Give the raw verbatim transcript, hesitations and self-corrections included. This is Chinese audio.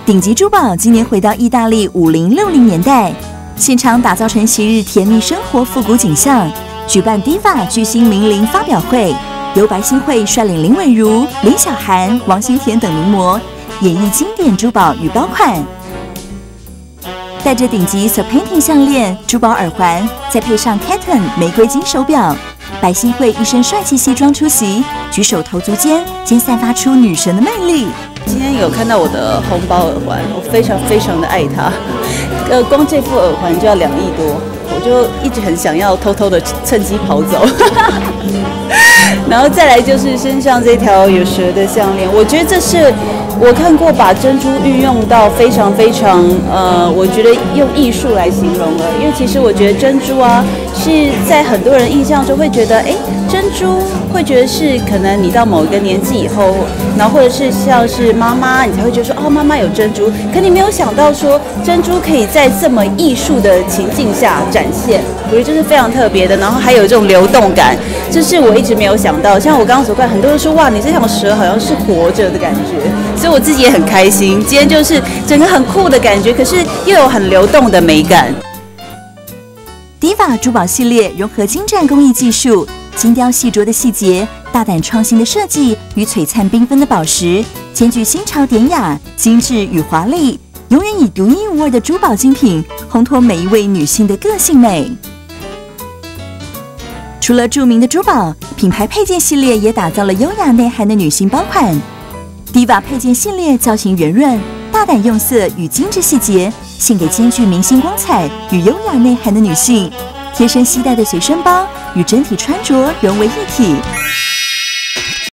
顶级珠宝今年回到意大利五零六零年代，现场打造成昔日甜蜜生活复古景象，举办 Diva 巨星名伶发表会，由白欣慧率领林伟如、林小涵、王心田等名模演绎经典珠宝与包款。戴着顶级 Serpentine 项链、珠宝耳环，再配上 Keton 玫瑰金手表，白欣慧一身帅气西装出席，举手投足间兼散发出女神的魅力。 今天有看到我的红包耳环，我非常非常的爱它，呃，光这副耳环就要两亿多，我就一直很想要偷偷的趁机跑走。然后再来就是身上这条有蛇的项链，我觉得这是我看过把珍珠运用到非常非常呃，我觉得用艺术来形容了。因为其实我觉得珍珠啊，是在很多人印象中会觉得，哎，珍珠会觉得是可能你到某一个年纪以后，然后或者是像是妈妈，你才会觉得说，哦，妈妈有珍珠。可你没有想到说，珍珠可以在这么艺术的情境下展现，我觉得这是非常特别的。然后还有这种流动感，这是我一直没有想到。像我刚刚所看，很多人说，哇，你这条蛇好像是活着的感觉，所以我自己也很开心。今天就是整个很酷的感觉，可是又有很流动的美感。 Diva 珠宝系列融合精湛工艺技术、精雕细琢的细节、大胆创新的设计与璀璨缤纷的宝石，兼具新潮典雅、精致与华丽，永远以独一无二的珠宝精品烘托每一位女性的个性美。除了著名的珠宝，品牌配件系列也打造了优雅内涵的女性包款。Diva 配件系列造型圆润，大胆用色与精致细节，献给兼具明星光彩与优雅内涵的女性。贴身携带的随身包与整体穿着融为一体。